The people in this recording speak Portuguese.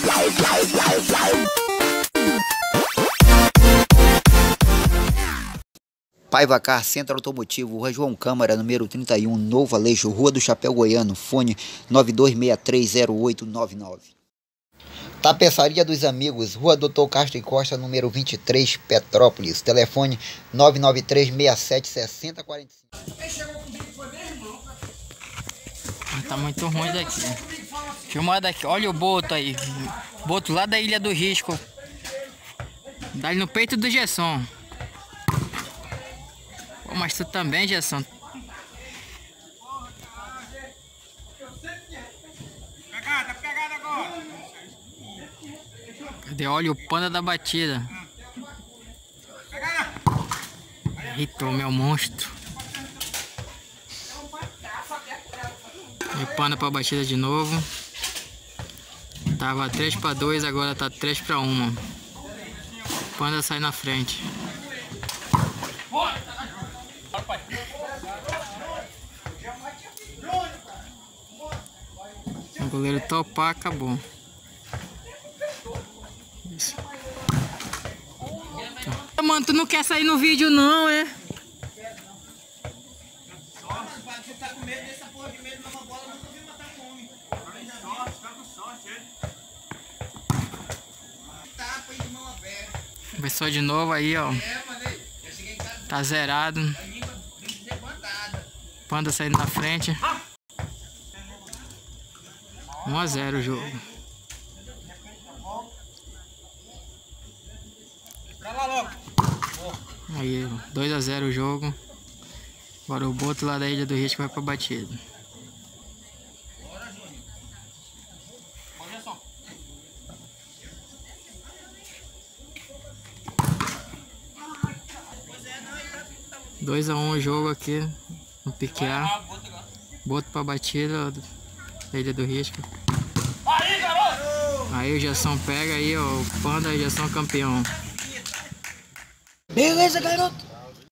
Paiva Car, Centro Automotivo, Rua João Câmara, número 31, Novo Aleixo, Rua do Chapéu Goiano, fone 92630899. Tapeçaria dos Amigos, Rua Doutor Castro e Costa, número 23, Petrópolis, telefone 993676045. Tá muito ruim daqui. Filmar daqui, olha o boto aí. Boto lá da Ilha do Risco. Dá no peito do Gerson. Pô, mas tu também, Gerson. Pegada agora. Cadê? Olha o panda da batida. Eita, meu monstro. E panda pra batida de novo. Tava 3-2, agora tá 3-1. Panda sai na frente. O goleiro topar, acabou. Isso. Tá. Mano, tu não quer sair no vídeo não, é? Você tá com medo dessa porra de medo de uma bola, nunca vi matar fome. Tá com sorte, ele. Tapa aí de mão aberta. Começou de novo aí, ó. Tá zerado. Panda saindo na frente. 1-0 o jogo. Aí, 2-0 o jogo. Agora o boto lá da Ilha do Risco vai pra batida. Dois a 1 o jogo aqui no PQA. Boto pra batida da Ilha do Risco. Aí o Gerson pega aí, ó, o Panda e o Gerson campeão. Beleza, garoto?